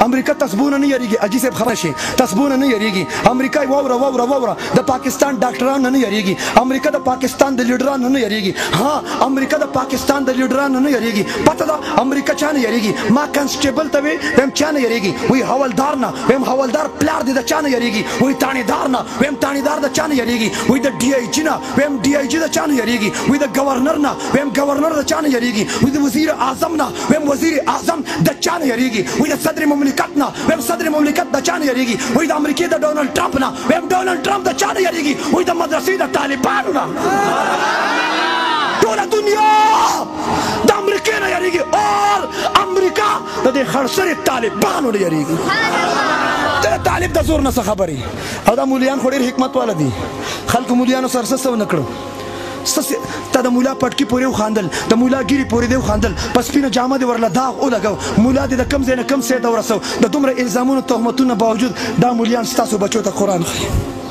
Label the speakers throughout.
Speaker 1: امریکا تسبونه نه یریږي اجي صاحب خبر شي تسبونه نه یریږي امریکا ووره د پاکستان ډاکټران نه یریږي امریکا د پاکستان د لیډران نه یریږي ها امریکا د پاکستان د لیډران نه یریږي پته ده امریکا چا نه یریږي ما کنسټیبل ته ویم چا نه یریږي وی حوالدار نه ویم حوالدار پلار دې د چا نه یریږي وی تانیدار نه ویم تانیدار د چا نه یریږي وی د ډي آی جي نه ویم ډي آی جي د چا نه یریږي وی د گورنر نه ویم گورنر د چا نه یریږي وی د وزیر اعظم نه ویم وزیر اعظم د چا نه یریږي وی د صدر مملکت نه ویم صدر مملکت د چا نه یریږي وی د امریکا د ډونالد ټرمپ نه ویم ډونالد ټرمپ د چا نه یریږي وی د مدرسې د طالبانو نه ټوله دنیا د امریکا نه یریږي اور امریکا د دې خړسري طالبانو نه یریږي ته طالب د زور نه څه خبرې او دا مولیان خو ډېر حکمت والا دي خلکو مولیانو سره څه ونه کړو تا د مولا پټکی پورې وخاندل د مولا ګیري پورې دی وخاندل په سپینه جامه دې ورله داغ ولګو مولا دې د کم ځای نه کم ځای ته ورسو د دومره الزامونو تهمتونو باوجود دا مولیان ستاسو بچو ته قرآن ښیي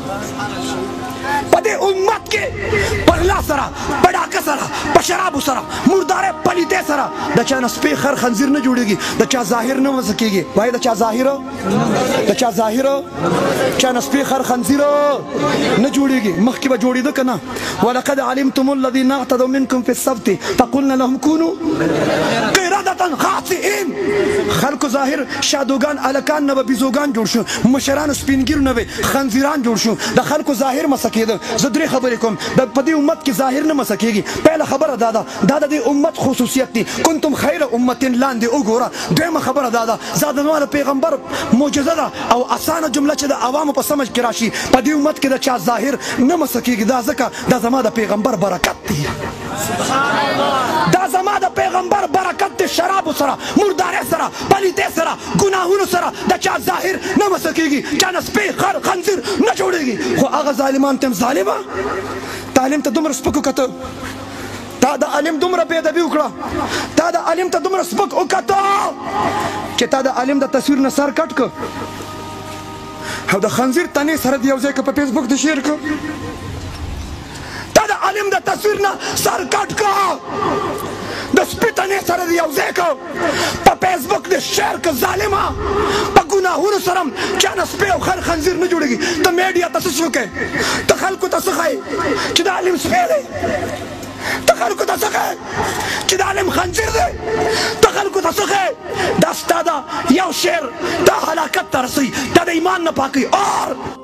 Speaker 1: په دې امت کې په غلا سره په ډاکه سره په شرابو سره مردارې پلیتې سره د چا نه سپی خر خنزیر نه جوړېږي د چا ظاهر نه وسه کېږي وایي د چا ظاهر چا نه سپی خر خنزیر نه جوړېږي مخکې به جوړېده که نه ولقد علمتم الذين اعتدوا منكم في السبت فقلنا لهم كونوا قردة خاسئين خلکو ظاهر شادوګان الکان نه به بیزوګان جوړ شو مشرانو سپینګیرو نه به خنزیران جوړ شو د خلکو ظاهر مسه کېده زه درې خبرې کوم په دې امت کې ظاهر نه مسه کېږي پهله خبره دا ده د دې امت خصوصیت دی کنتم خیر امت لاندې وګوره دویمه خبره دا ده زادنواله پیغمبر معجزه ده او اسانه جمله چې د عوامو په سمجھ کې راشي په دې امت کې د چا ظاهر نه مسه کېږي دا ځکه دا زما د پیغمبر برکت دی دا زما د پیغمبر برکت دی شرابو سره مردارې سره پلیتې سره ګناهونو سره د چا ظاهر نه مسه کېږي چا نه سپی خر خنزیر نه جوړېږي خو هغه ظالمان ته هم ظالمه تعلیم ته دومره سپک وکته تا د علم دومره بېادبي وکړه تا د علم ته دومره سپک وکته چې تا د علم د تصویر نه سر کټ کړ او د خنزیر تنې سره د یو ځای که په فیسبوک د شیر کړ تا د علم د تصویر نه سر کټ کړ د سپي تنې سره د یو ځای که په فیسبوک د شیر که ظالمه په ګناهونو سره هم چا نه سپی او خر خنزیر نه جوړېږي ته میډیا ته څه وکړې ته خلکو ته څه ښایې چې د علم سپی دی ته خلکو ته څه ښایې چې د علم خنزیر دی ته خلکو ته څه ښایې دا ستا د یو شعر دا هلاکت ته رسوي دا د ایمان نه پاکوي اور